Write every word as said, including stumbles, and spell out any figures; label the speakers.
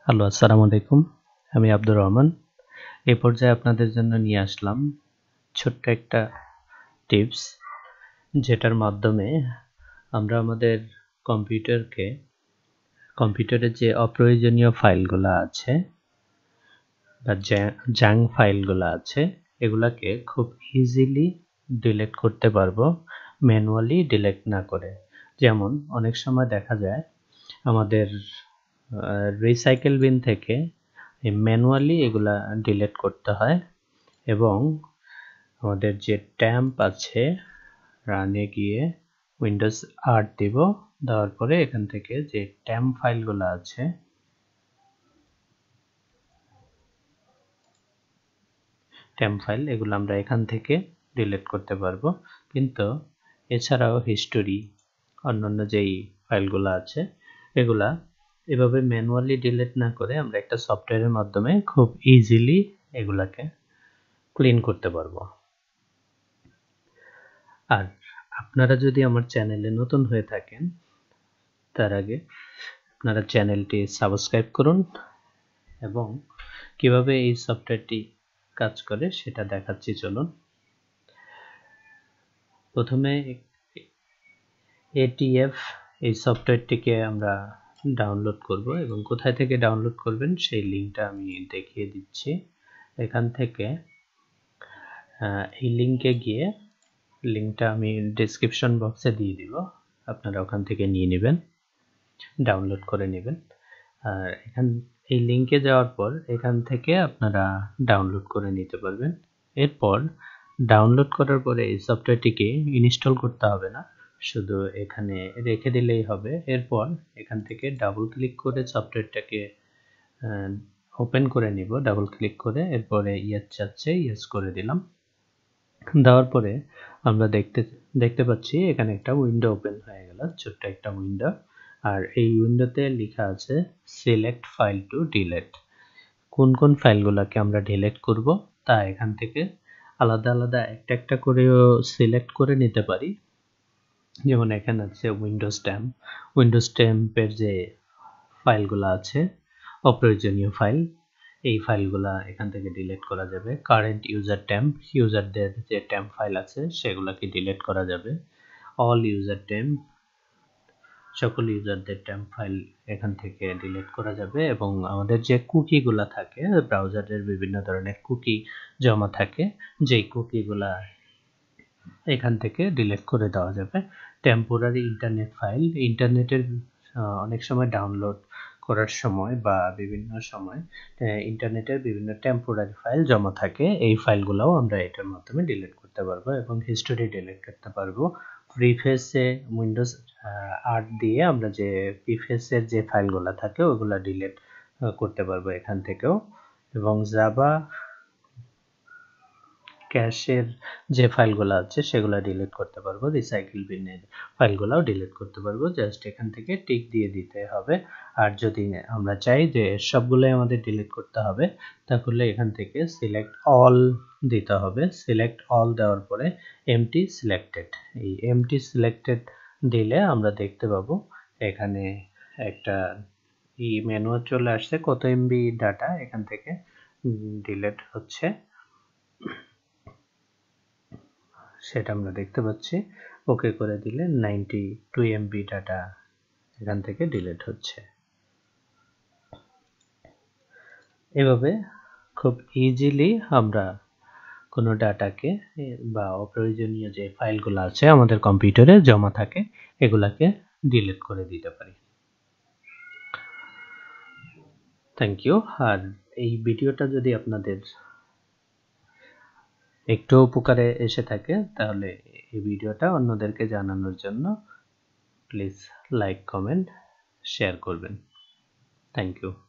Speaker 1: Hello, আসসালামু আলাইকুম। আমি আব্দুর রহমান। এই পর্যায়ে আপনাদের জন্য নিয়ে আসলাম ছোট্ট একটা টিপস, যেটার মাধ্যমে আমরা আমাদের কম্পিউটারকে কম্পিউটারে যে অপ্রয়োজনীয় ফাইলগুলো আছে বা জাঙ্ক ফাইলগুলো আছে এগুলাকে খুব ইজিলি ডিলিট করতে পারবো, ম্যানুয়ালি ডিলিট না করে। যেমন অনেক সময় দেখা যায় আমাদের রিসাইকেল বিন থেকে ম্যানুয়ালি এগুলা ডিলিট করতে হয়, এবং আমাদের যে ট্যাম্প আছে রানে গিয়ে উইন্ডোজ আট দিব, দেওয়ার পরে এখান থেকে যে ট্যাম্প ফাইলগুলো আছে ট্যাম্প ফাইল এগুলো আমরা এখান থেকে ডিলিট করতে পারবো। কিন্তু এছাড়াও হিস্টোরি, অন্যান্য যেই ফাইলগুলো আছে এগুলা এভাবে ম্যানুয়ালি ডিলিট না করে আমরা একটা সফটওয়্যারের মাধ্যমে খুব ইজিলি এগুলাকে ক্লিন করতে পারবো। আর আপনারা যদি আমার চ্যানেলে নতুন হয়ে থাকেন তার আগে আপনারা চ্যানেলটি সাবস্ক্রাইব করুন, এবং কিভাবে এই সফটওয়্যারটি কাজ করে সেটা দেখাচ্ছি। চলুন। প্রথমে এটিএফ এই সফটওয়্যারটিকে আমরা ডাউনলোড করব, এবং কোথায় থেকে ডাউনলোড করবেন সেই লিঙ্কটা আমি দেখিয়ে দিচ্ছি। এখান থেকে এই লিঙ্কে গিয়ে, লিঙ্কটা আমি ডেসক্রিপশন বক্সে দিয়ে দিব, আপনারা ওখান থেকে নিয়ে নেবেন, ডাউনলোড করে নেবেন। আর এখান এই লিঙ্কে যাওয়ার পর এখান থেকে আপনারা ডাউনলোড করে নিতে পারবেন। এরপর ডাউনলোড করার পরে এই সফটওয়্যারটিকে ইনস্টল করতে হবে না, শুধু এখানে রেখে দিলেই হবে। এরপর এখান থেকে ডাবল ক্লিক করে সফটওয়্যারটাকে ওপেন করে নিব, ডাবল ক্লিক করে। এরপরে ইয়েস চাচ্ছে, ইয়েস করে দিলাম। দেওয়ার পরে আমরা দেখতে দেখতে পাচ্ছি এখানে একটা উইন্ডো ওপেন হয়ে গেল, ছোট্ট একটা উইন্ডো। আর এই উইন্ডোতে লেখা আছে সিলেক্ট ফাইল টু ডিলিট। কোন কোন ফাইলগুলোকে আমরা ডিলিট করব তা এখান থেকে আলাদা আলাদা একটা একটা করেও সিলেক্ট করে নিতে পারি। যেমন এখানে আছে উইন্ডোজ ট্যাম্প, উইন্ডোজ ট্যাম্পের যে ফাইলগুলো আছে অপ্রয়োজনীয় ফাইল, এই ফাইলগুলা এখান থেকে ডিলিট করা যাবে। কারেন্ট ইউজার ট্যাম্প, ইউজারদের যে ট্যাম্প ফাইল আছে সেগুলোকে ডিলিট করা যাবে। অল ইউজার ট্যাম্প, সকল ইউজারদের ট্যাম্প ফাইল এখান থেকে ডিলিট করা যাবে। এবং আমাদের যে কুকিগুলা থাকে, ব্রাউজারের বিভিন্ন ধরনের কুকি জমা থাকে, যেই কুকিগুলা এখান থেকে ডিলিট করে দেওয়া যাবে। টেম্পোরারি ইন্টারনেট ফাইল, ইন্টারনেটের অনেক সময় ডাউনলোড করার সময় বা বিভিন্ন সময় ইন্টারনেটের বিভিন্ন টেম্পোরারি ফাইল জমা থাকে, এই ফাইলগুলোও আমরা এটার মাধ্যমে ডিলিট করতে পারবো, এবং হিস্টোরি ডিলিট করতে পারবো। প্রিফেসে উইন্ডোজ আট দিয়ে আমরা যে প্রিফেসের যে ফাইলগুলো থাকে ওগুলো ডিলিট করতে পারবো এখান থেকেও। এবং জাভা ক্যাশের যে ফাইলগুলো আছে সেগুলো ডিলিট করতে পারবো, রিসাইকেল বিনের ফাইলগুলোও ডিলিট করতে পারবো। জাস্ট এখান থেকে টিক দিয়ে দিতে হবে। আর যদি আমরা চাই যে সবগুলোই আমাদের ডিলিট করতে হবে, তাহলে এখান থেকে সিলেক্ট অল দিতে হবে। সিলেক্ট অল দেওয়ার পরে এমটি সিলেক্টেড, এই এমটি সিলেক্টেড দিলে আমরা দেখতে পাবো এখানে একটা ই মেনু চলে আসছে, কত এমবি ডাটা এখান থেকে ডিলিট হচ্ছে সেটা আমরা দেখতে পাচ্ছি। ওকে করে দিলে নাইনটি টু এমবি ডাটা এখান থেকে ডিলিট হচ্ছে। এভাবে খুব ইজিলি আমরা কোনো ডাটাকে বা অপ্রয়োজনীয় যে ফাইলগুলো আছে আমাদের কম্পিউটারে জমা থাকে এগুলাকে ডিলিট করে দিতে পারি। Thank you. আর এই ভিডিওটা যদি আপনাদের একটু উপকারে এসে থাকে তাহলে এই ভিডিওটা অন্যদেরকে জানানোর জন্য প্লিজ লাইক, কমেন্ট, শেয়ার করবেন। Thank you.